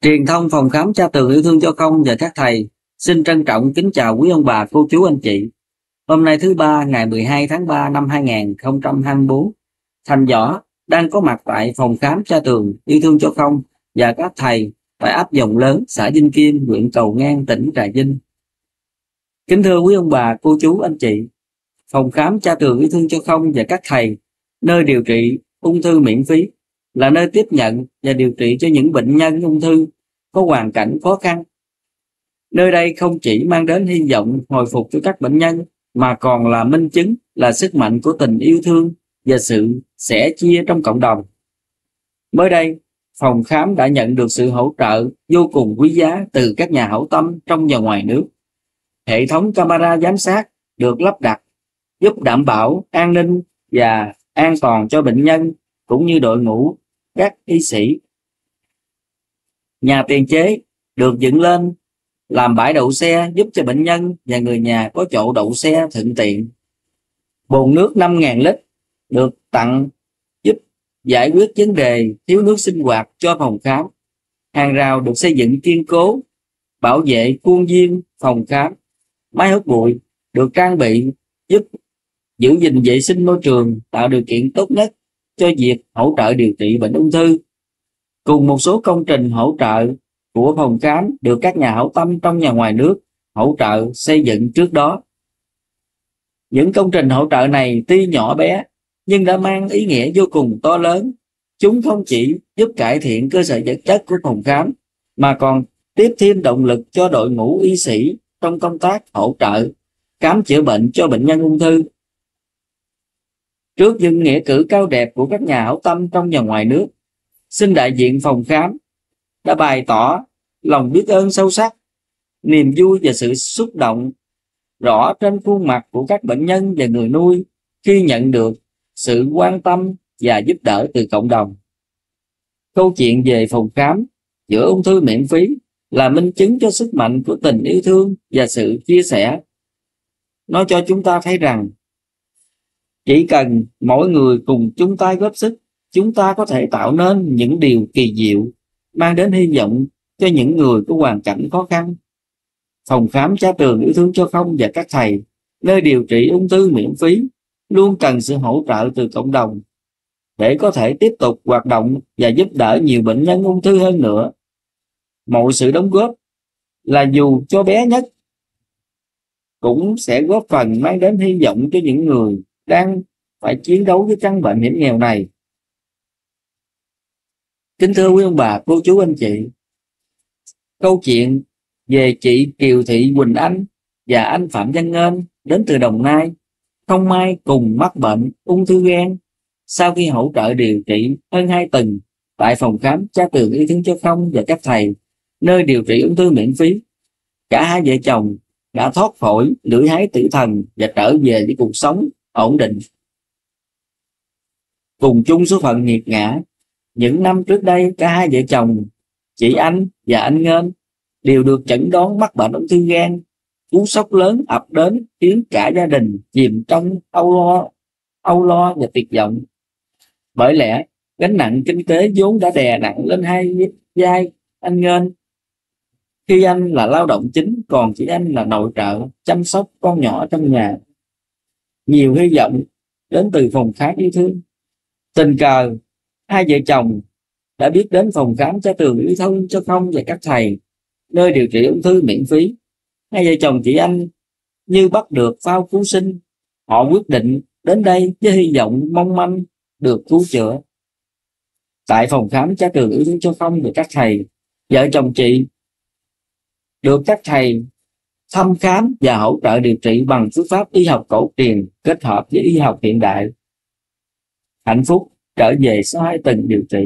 Truyền thông phòng khám Cha Tường Yêu Thương Cho Không và các thầy xin trân trọng kính chào quý ông bà, cô chú, anh chị. Hôm nay thứ Ba ngày 12 tháng 3 năm 2024, Thành Võ đang có mặt tại phòng khám Cha Tường Yêu Thương Cho Không và các thầy tại ấp Dòng Lớn, xã Vinh Kim, huyện Cầu Ngang, tỉnh Trà Vinh. Kính thưa quý ông bà, cô chú, anh chị, phòng khám Cha Tường Yêu Thương Cho Không và các thầy, nơi điều trị ung thư miễn phí, là nơi tiếp nhận và điều trị cho những bệnh nhân ung thư có hoàn cảnh khó khăn. Nơi đây không chỉ mang đến hy vọng hồi phục cho các bệnh nhân, mà còn là minh chứng, là sức mạnh của tình yêu thương và sự sẻ chia trong cộng đồng. Mới đây, phòng khám đã nhận được sự hỗ trợ vô cùng quý giá từ các nhà hảo tâm trong và ngoài nước. Hệ thống camera giám sát được lắp đặt giúp đảm bảo an ninh và an toàn cho bệnh nhân cũng như đội ngũ các y sĩ. Nhà tiền chế được dựng lên làm bãi đậu xe giúp cho bệnh nhân và người nhà có chỗ đậu xe thuận tiện. Bồn nước 5.000 lít được tặng giúp giải quyết vấn đề thiếu nước sinh hoạt cho phòng khám. Hàng rào được xây dựng kiên cố bảo vệ khuôn viên phòng khám. Máy hút bụi được trang bị giúp giữ gìn vệ sinh môi trường, tạo điều kiện tốt nhất cho việc hỗ trợ điều trị bệnh ung thư. Cùng một số công trình hỗ trợ của phòng khám được các nhà hảo tâm trong và ngoài nước hỗ trợ xây dựng trước đó. Những công trình hỗ trợ này tuy nhỏ bé nhưng đã mang ý nghĩa vô cùng to lớn. Chúng không chỉ giúp cải thiện cơ sở vật chất của phòng khám, mà còn tiếp thêm động lực cho đội ngũ y sĩ trong công tác hỗ trợ khám chữa bệnh cho bệnh nhân ung thư. Trước những nghĩa cử cao đẹp của các nhà hảo tâm trong và ngoài nước, xin đại diện phòng khám đã bày tỏ lòng biết ơn sâu sắc, niềm vui và sự xúc động rõ trên khuôn mặt của các bệnh nhân và người nuôi khi nhận được sự quan tâm và giúp đỡ từ cộng đồng. Câu chuyện về phòng khám chữa ung thư miễn phí là minh chứng cho sức mạnh của tình yêu thương và sự chia sẻ. Nó cho chúng ta thấy rằng chỉ cần mỗi người cùng chung tay góp sức, chúng ta có thể tạo nên những điều kỳ diệu, mang đến hy vọng cho những người có hoàn cảnh khó khăn. Phòng khám Cha Tường Yêu Thương Cho Không và các thầy, nơi điều trị ung thư miễn phí, luôn cần sự hỗ trợ từ cộng đồng để có thể tiếp tục hoạt động và giúp đỡ nhiều bệnh nhân ung thư hơn nữa. Mọi sự đóng góp, là dù cho bé nhất, cũng sẽ góp phần mang đến hy vọng cho những người đang phải chiến đấu với căn bệnh hiểm nghèo này. Kính thưa quý ông bà, cô chú, anh chị, câu chuyện về chị Kiều Thị Quỳnh Anh và anh Phạm Văn Ngân đến từ Đồng Nai, không may cùng mắc bệnh ung thư gan. Sau khi hỗ trợ điều trị hơn 2 tuần tại phòng khám Cha Tường Yêu Thương Cho Không và các thầy, nơi điều trị ung thư miễn phí, cả hai vợ chồng đã thoát khỏi lưỡi hái tử thần và trở về với cuộc sống ổn định. Cùng chung số phận nghiệt ngã, những năm trước đây cả hai vợ chồng chị Anh và anh Ngân đều được chẩn đoán mắc bệnh ung thư gan. Cú sốc lớn ập đến khiến cả gia đình chìm trong âu lo và tuyệt vọng. Bởi lẽ gánh nặng kinh tế vốn đã đè nặng lên hai vai anh Ngân, khi anh là lao động chính, còn chị Anh là nội trợ chăm sóc con nhỏ trong nhà. Nhiều hy vọng đến từ phòng khám yêu thương. Tình cờ hai vợ chồng đã biết đến phòng khám Cha Tường Yêu Thương Cho Không và các thầy, nơi điều trị ung thư miễn phí. Hai vợ chồng chị Anh như bắt được phao cứu sinh. Họ quyết định đến đây với hy vọng mong manh được cứu chữa. Tại phòng khám Cha Tường Yêu Thương Cho Không và các thầy, vợ chồng chị được các thầy thăm khám và hỗ trợ điều trị bằng phương pháp y học cổ truyền kết hợp với y học hiện đại. Hạnh phúc trở về sau 2 tuần điều trị.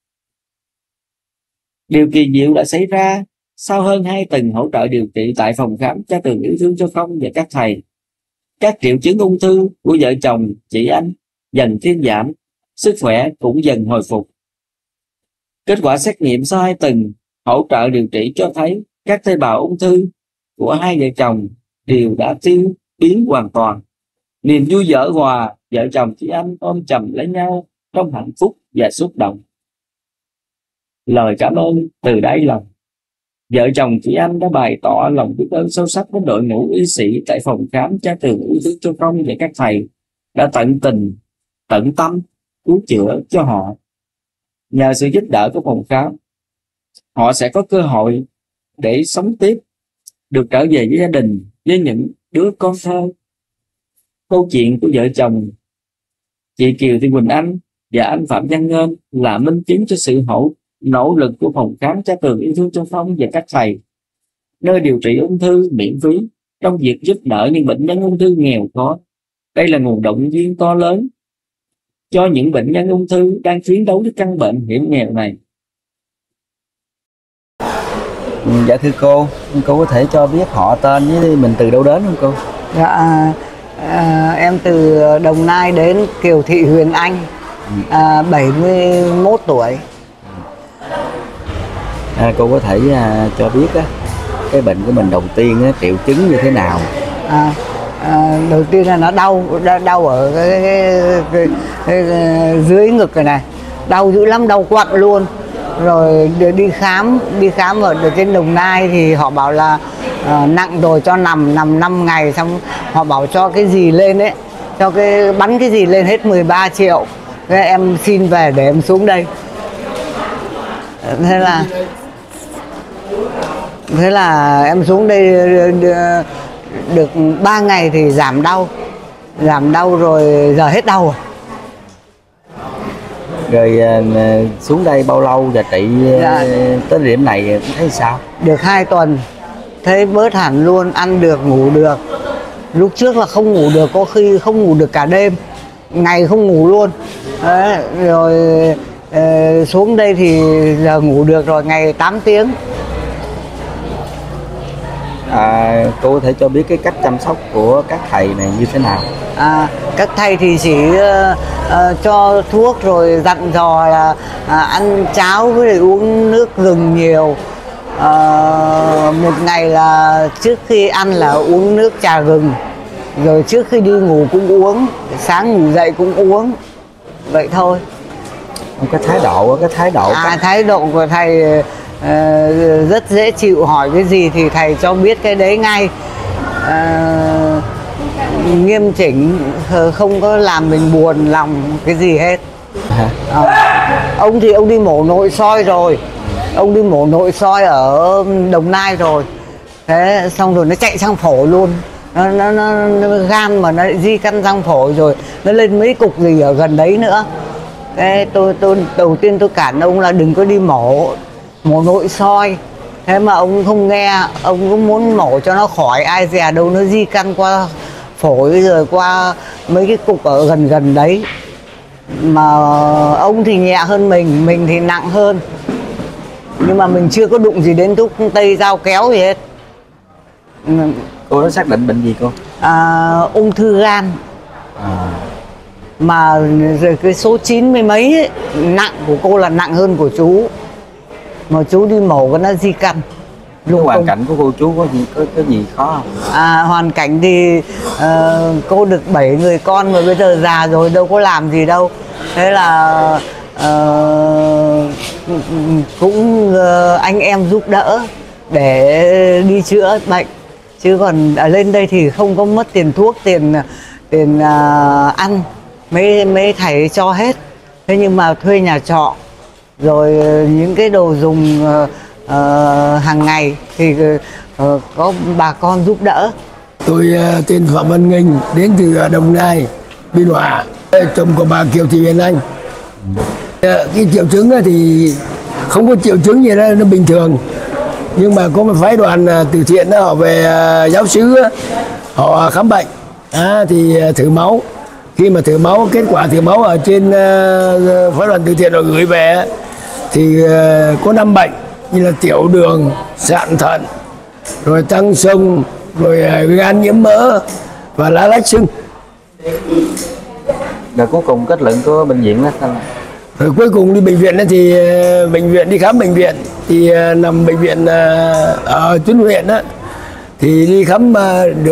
Điều kỳ diệu đã xảy ra sau hơn 2 tuần hỗ trợ điều trị tại phòng khám Cha Tường Yêu Thương Cho Không và các thầy. Các triệu chứng ung thư của vợ chồng chị Anh dần thuyên giảm, sức khỏe cũng dần hồi phục. Kết quả xét nghiệm sau 2 tuần hỗ trợ điều trị cho thấy các tế bào ung thư của hai vợ chồng đều đã tiêu biến hoàn toàn. Niềm vui vỡ hòa, vợ chồng chị Anh ôm chầm lấy nhau trong hạnh phúc và xúc động. lời cảm ơn từ đáy lòng. Vợ chồng chị Anh đã bày tỏ lòng biết ơn sâu sắc với đội ngũ y sĩ tại phòng khám Cha Tường Yêu Thương Cho Phong và các thầy đã tận tình, tận tâm cứu chữa cho họ. Nhờ sự giúp đỡ của phòng khám, họ sẽ có cơ hội để sống tiếp, được trở về với gia đình, với những đứa con thơ. Câu chuyện của vợ chồng chị Kiều Thị Quỳnh Anh và anh Phạm Văn Ngân là minh chứng cho sự nỗ lực của phòng khám Cha Tường Yêu Thương Cho Phong và các thầy, nơi điều trị ung thư miễn phí, trong việc giúp đỡ những bệnh nhân ung thư nghèo khó. Đây là nguồn động viên to lớn cho những bệnh nhân ung thư đang chiến đấu với căn bệnh hiểm nghèo này. Dạ thưa cô có thể cho biết họ tên với mình từ đâu đến không cô? Dạ, em từ Đồng Nai đến, Kiều Thị Huyền Anh, 71 tuổi. Cô có thể cho biết cái bệnh của mình đầu tiên triệu chứng như thế nào? Đầu tiên là nó đau ở cái dưới ngực này, đau dữ lắm, đau quặn luôn. Rồi đi khám ở trên Đồng Nai thì họ bảo là nặng rồi, cho nằm 5 ngày, xong họ bảo cho cái gì lên ấy, cho cái bắn cái gì lên hết 13 triệu. Thế em xin về để em xuống đây. Thế là em xuống đây được 3 ngày thì giảm đau rồi, giờ hết đau rồi. Rồi xuống đây bao lâu và trị tới điểm này thấy sao? Được 2 tuần, thấy bớt hẳn luôn, ăn được, ngủ được. Lúc trước là không ngủ được, có khi không ngủ được cả đêm, ngày không ngủ luôn. Đấy, rồi xuống đây thì giờ ngủ được rồi, ngày 8 tiếng. Cô có thể cho biết cái cách chăm sóc của các thầy này như thế nào? Các thầy thì chỉ cho thuốc, rồi dặn dò là ăn cháo với uống nước gừng nhiều. Một ngày là trước khi ăn là uống nước trà gừng, rồi trước khi đi ngủ cũng uống, sáng ngủ dậy cũng uống, vậy thôi. Cái thái độ của thầy rất dễ chịu, hỏi cái gì thì thầy cho biết cái đấy ngay. Nghiêm chỉnh, không có làm mình buồn lòng cái gì hết. Ông thì ông đi mổ nội soi rồi, ông đi mổ nội soi ở Đồng Nai rồi. Thế xong rồi nó chạy sang phổi luôn, nó gan mà nó di căn sang phổi rồi, nó lên mấy cục gì ở gần đấy nữa. Thế tôi đầu tiên tôi cản ông là đừng có đi mổ nội soi. Thế mà ông không nghe, ông cũng muốn mổ cho nó khỏi, ai dè đâu nó di căn qua phổi rồi qua mấy cái cục ở gần đấy. Mà ông thì nhẹ hơn mình thì nặng hơn. Nhưng mà mình chưa có đụng gì đến thuốc tây dao kéo gì hết. Cô đã xác định bệnh gì cô? Ung thư gan. Mà cái số 90 mấy ấy, nặng của cô là nặng hơn của chú. Mà chú đi mổ nó di căn. Hoàn cảnh của cô chú có gì khó không? Hoàn cảnh thì cô được 7 người con mà bây giờ già rồi, đâu có làm gì đâu. Thế là cũng anh em giúp đỡ để đi chữa bệnh. Chứ còn lên đây thì không có mất tiền thuốc, tiền ăn, mấy thầy cho hết. Thế nhưng mà thuê nhà trọ, rồi những cái đồ dùng hàng ngày thì có bà con giúp đỡ. Tôi tên Phạm Văn Nghinh, đến từ Đồng Nai, Biên Hòa, chồng của bà Kiều Thị Huyền Anh. Cái triệu chứng thì không có triệu chứng gì đó, nó bình thường. Nhưng mà có một phái đoàn từ thiện đó, họ về giáo xứ, họ khám bệnh, thì thử máu. Khi mà thử máu, kết quả thử máu ở trên phái đoàn từ thiện họ gửi về thì có 5 bệnh như là tiểu đường, sạn thận, rồi tăng xông, rồi gan nhiễm mỡ và lá lách sưng. Rồi cuối cùng kết luận của bệnh viện đó sao? Rồi cuối cùng đi bệnh viện đó thì đi khám bệnh viện thì nằm bệnh viện ở tuyến huyện đó thì đi khám được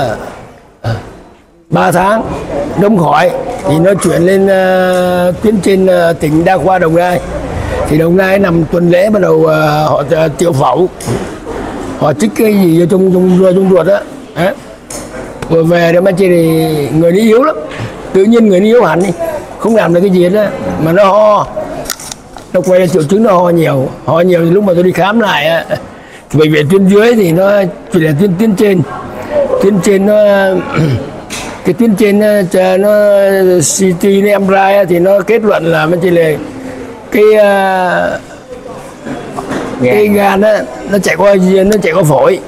3 tháng không khỏi thì nó chuyển lên tuyến trên tỉnh Đa khoa Đồng Nai. Thì Đồng Nai nằm tuần lễ bắt đầu họ tiểu phẫu, họ trích cái gì trong ruột đó. Rồi về để mà chỉ thì người nó yếu lắm, tự nhiên người nó yếu hẳn đi, không làm được cái gì đó mà nó ho, nó quay ra triệu chứng nó ho nhiều thì lúc mà tôi đi khám lại thì bệnh viện tuyến dưới thì nó chỉ là tuyến trên nó cái tuyến trên nó CT nó MRI thì nó kết luận là nó chỉ là cái gan đó, nó chạy qua phổi.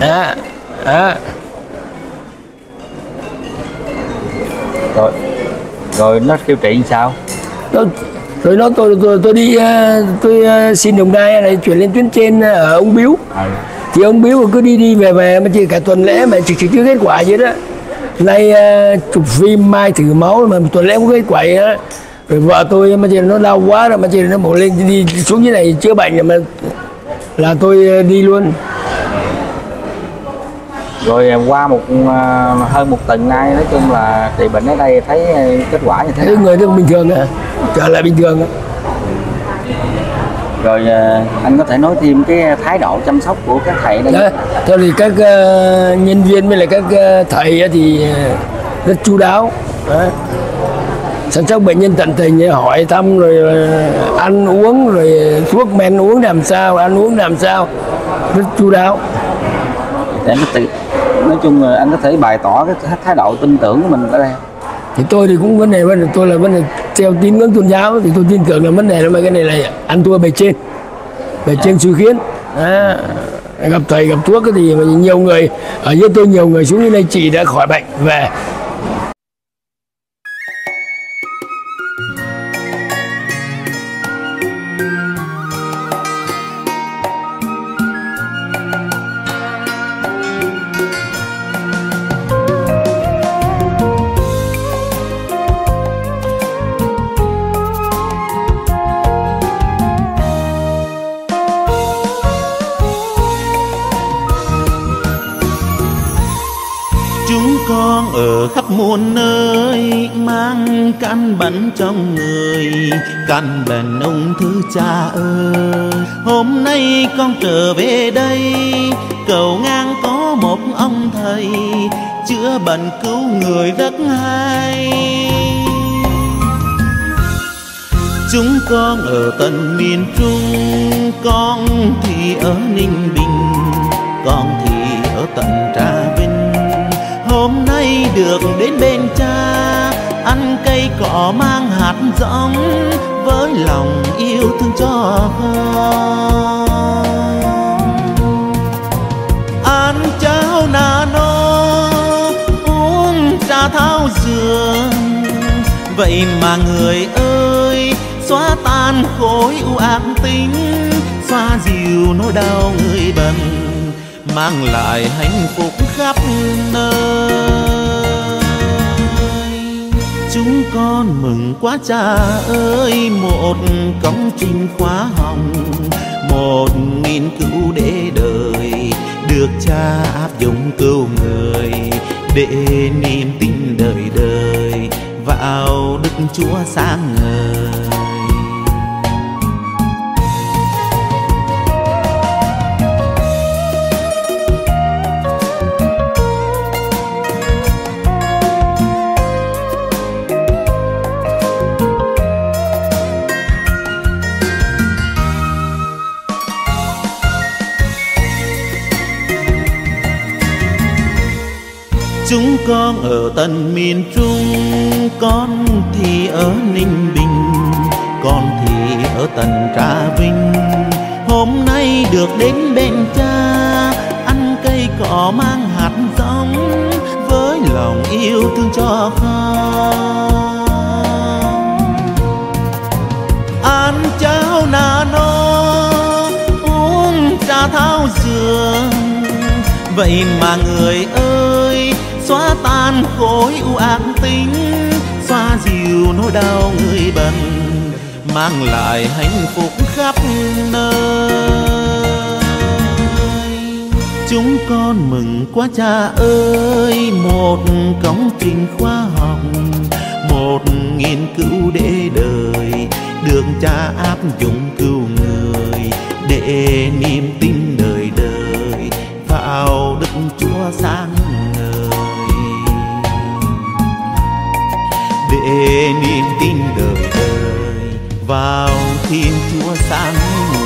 Rồi nó điều trị làm sao? Rồi tôi đi tôi xin Đồng Nai này chuyển lên tuyến trên ở Ung Biếu. Thì ông Biếu cứ đi về mà chỉ cả tuần lễ mà chỉ chưa kết quả gì đó. Nay chụp phim mai thử máu mà tuần lễ không có kết quả gì đó. Rồi vợ tôi mà chỉ nó đau quá rồi mà chỉ nó bỏ lên đi xuống dưới này chữa bệnh rồi mà là tôi đi luôn. Rồi qua hơn một tuần nay nói chung là trị bệnh ở đây thấy kết quả như thế nào? Người bình thường trở lại bình thường. Rồi anh có thể nói thêm cái thái độ chăm sóc của các thầy đây. Thôi thì các nhân viên với lại các thầy thì rất chu đáo. Chăm sóc bệnh nhân tận tình, hỏi thăm rồi ăn uống rồi thuốc men uống làm sao, ăn uống làm sao, rất chu đáo. Để nói chung là anh có thể bày tỏ cái thái độ tin tưởng của mình ở đây. Thì tôi thì cũng vấn đề tôi là vấn đề theo tín ngưỡng tôn giáo thì tôi tin tưởng là vấn đề là cái này là ăn thua bề trên suy khiến. Gặp thầy gặp thuốc thì mà nhiều người ở dưới tôi, nhiều người xuống như đây chị đã khỏi bệnh về. Chúng con ở khắp muôn nơi mang căn bệnh trong người, căn bệnh ung thư cha ơi. Hôm nay con trở về đây cầu ngang có một ông thầy chữa bệnh cứu người rất hay. Chúng con ở tận miền Trung, con thì ở Ninh Bình, con thì ở tận Trà Vinh. Hôm nay được đến bên cha, ăn cây cỏ mang hạt giống, với lòng yêu thương cho con. Ăn cháo nano, uống trà thảo dược, vậy mà người ơi xóa tan khối u ác tính, xoa dịu nỗi đau người bệnh, mang lại hạnh phúc khắp nơi. Chúng con mừng quá cha ơi, một công trình khóa học, một nghiên cứu để đời, được cha áp dụng cứu người, để niềm tin đời đời vào Đức Chúa sáng ngời. Chúng con ở tận miền Trung, con thì ở Ninh Bình, con thì ở tận Trà Vinh. Hôm nay được đến bên cha, ăn cây cỏ mang hạt giống, với lòng yêu thương cho con. Ăn cháo nano, uống trà thảo dược, vậy mà người ơi xóa tan khối u ác tính, xoa dịu nỗi đau người bệnh, mang lại hạnh phúc khắp nơi. Chúng con mừng quá cha ơi, một công trình khoa học, một nghiên cứu để đời, được Cha áp dụng cứu người, để niềm tin đời đời vào Đức Chúa sáng ngời, để niềm tin đời đời vào Thiên Chúa sáng ngời.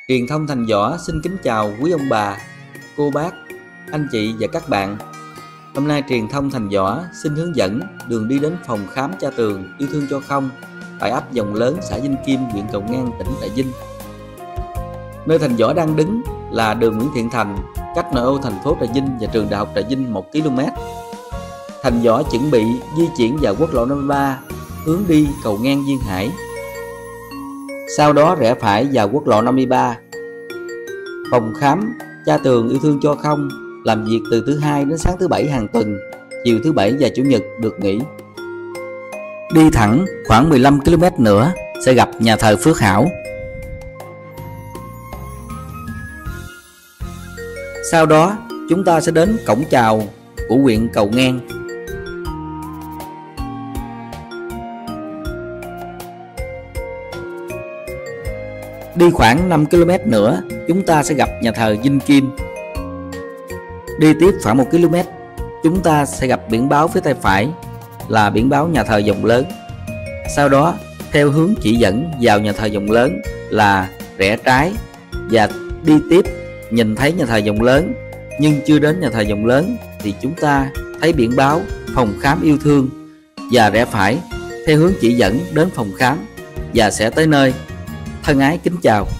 Truyền thông Thành Võ xin kính chào quý ông bà, cô bác, anh chị và các bạn. Hôm nay Truyền thông Thành Võ xin hướng dẫn đường đi đến phòng khám Cha Tường Yêu Thương Cho Không tại ấp Dòng Lớn, xã Vinh Kim, huyện Cầu Ngang, tỉnh Trà Vinh. Nơi Thành Võ đang đứng là đường Nguyễn Thiện Thành, cách nội ô thành phố Trà Vinh và trường Đại học Trà Vinh 1 km. Thành Võ chuẩn bị di chuyển vào quốc lộ 53 hướng đi cầu ngang Duyên Hải. Sau đó rẽ phải vào quốc lộ 53. Phòng khám Cha Tường Yêu Thương Cho Không làm việc từ thứ Hai đến sáng thứ Bảy hàng tuần, chiều thứ Bảy và Chủ nhật được nghỉ. Đi thẳng khoảng 15 km nữa sẽ gặp nhà thờ Phước Hảo. Sau đó chúng ta sẽ đến cổng chào của huyện Cầu Ngang. Đi khoảng 5 km nữa chúng ta sẽ gặp nhà thờ Vinh Kim. Đi tiếp khoảng 1 km chúng ta sẽ gặp biển báo phía tay phải là biển báo nhà thờ Dòng Lớn. Sau đó theo hướng chỉ dẫn vào nhà thờ Dòng Lớn là rẽ trái, và đi tiếp nhìn thấy nhà thờ Dòng Lớn nhưng chưa đến nhà thờ Dòng Lớn thì chúng ta thấy biển báo phòng khám yêu thương và rẽ phải theo hướng chỉ dẫn đến phòng khám và sẽ tới nơi. Thân ái kính chào.